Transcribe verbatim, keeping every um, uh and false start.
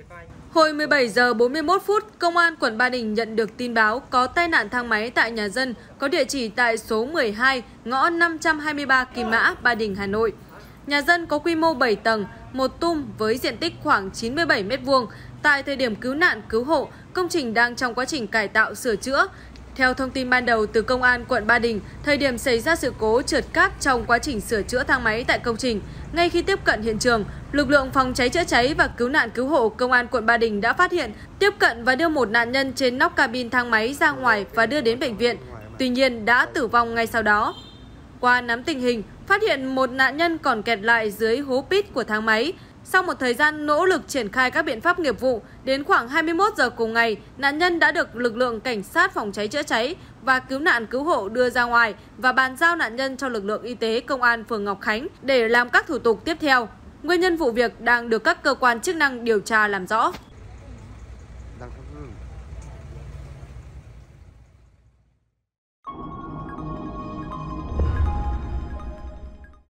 Hồi mười bảy giờ bốn mươi mốt phút, Công an quận Ba Đình nhận được tin báo có tai nạn thang máy tại nhà dân có địa chỉ tại số mười hai, ngõ năm trăm hai mươi ba Kim Mã, Ba Đình, Hà Nội. Nhà dân có quy mô bảy tầng, một tum với diện tích khoảng chín mươi bảy mét vuông. Tại thời điểm cứu nạn cứu hộ, công trình đang trong quá trình cải tạo sửa chữa. Theo thông tin ban đầu từ Công an quận Ba Đình, thời điểm xảy ra sự cố trượt cát trong quá trình sửa chữa thang máy tại công trình, ngay khi tiếp cận hiện trường, lực lượng phòng cháy chữa cháy và cứu nạn cứu hộ Công an quận Ba Đình đã phát hiện, tiếp cận và đưa một nạn nhân trên nóc cabin thang máy ra ngoài và đưa đến bệnh viện. Tuy nhiên đã tử vong ngay sau đó. Qua nắm tình hình, phát hiện một nạn nhân còn kẹt lại dưới hố pit của thang máy. Sau một thời gian nỗ lực triển khai các biện pháp nghiệp vụ, đến khoảng hai mươi mốt giờ cùng ngày, nạn nhân đã được lực lượng cảnh sát phòng cháy chữa cháy và cứu nạn cứu hộ đưa ra ngoài và bàn giao nạn nhân cho lực lượng y tế Công an phường Ngọc Khánh để làm các thủ tục tiếp theo. Nguyên nhân vụ việc đang được các cơ quan chức năng điều tra làm rõ.